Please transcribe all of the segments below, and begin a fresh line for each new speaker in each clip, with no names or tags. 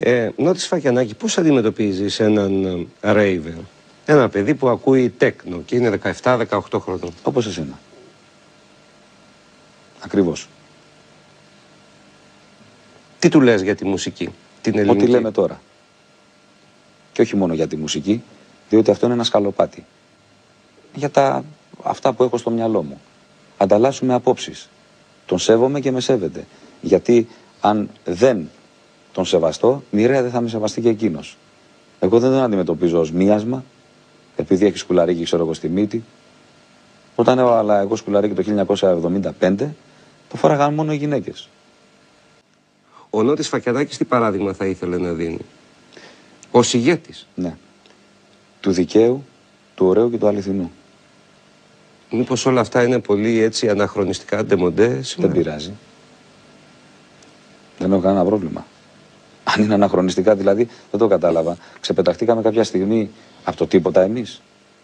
Νότι Σφακιανάκη, πώς αντιμετωπίζεις έναν ρέιβερ, ένα παιδί που ακούει τέκνο και είναι 17-18 χρονών?
Όπως εσένα. Ακριβώς.
Τι του λες για τη μουσική, την ελληνική?
Ό,τι λέμε τώρα. Και όχι μόνο για τη μουσική, διότι αυτό είναι ένα σκαλοπάτι. Για αυτά που έχω στο μυαλό μου. Ανταλλάσσουμε απόψεις. Τον σέβομαι και με σέβεται. Γιατί αν δεν τον σεβαστώ, μοιραία δεν θα με σεβαστεί και εκείνος. Εγώ δεν τον αντιμετωπίζω ως μίασμα, επειδή έχει σκουλαρίκι, ξέρω εγώ, στη μύτη. Όταν έβαλα εγώ σκουλαρίκι το 1975, το φόραγαν μόνο οι γυναίκες.
Ο Νότης Φακιανάκης τι παράδειγμα θα ήθελε να δίνει? Ως ηγέτης.
Ναι. Του δικαίου, του ωραίου και του αληθινού.
Μήπως όλα αυτά είναι πολύ έτσι αναχρονιστικά, ντεμοντέ?
Δεν πειράζει. Δεν έχω κανένα πρόβλημα. Αν είναι αναχρονιστικά δηλαδή, δεν το κατάλαβα. Ξεπεταχτήκαμε κάποια στιγμή από το τίποτα εμείς.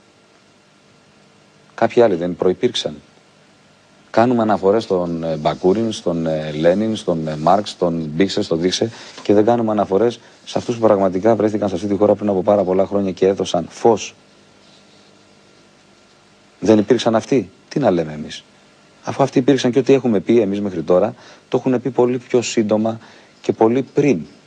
Κάποιοι άλλοι δεν προϋπήρξαν. Κάνουμε αναφορές στον Μπακούριν, στον Λένιν, στον Μάρξ, στον Μπίξε, στον Δίξε και δεν κάνουμε αναφορές σε αυτούς που πραγματικά βρέθηκαν σε αυτή τη χώρα πριν από πάρα πολλά χρόνια και έδωσαν φως. Δεν υπήρξαν αυτοί. Τι να λέμε εμείς? Αφού αυτοί υπήρξαν και ό,τι έχουμε πει εμείς μέχρι τώρα, το έχουν πει πολύ πιο σύντομα και πολύ πριν.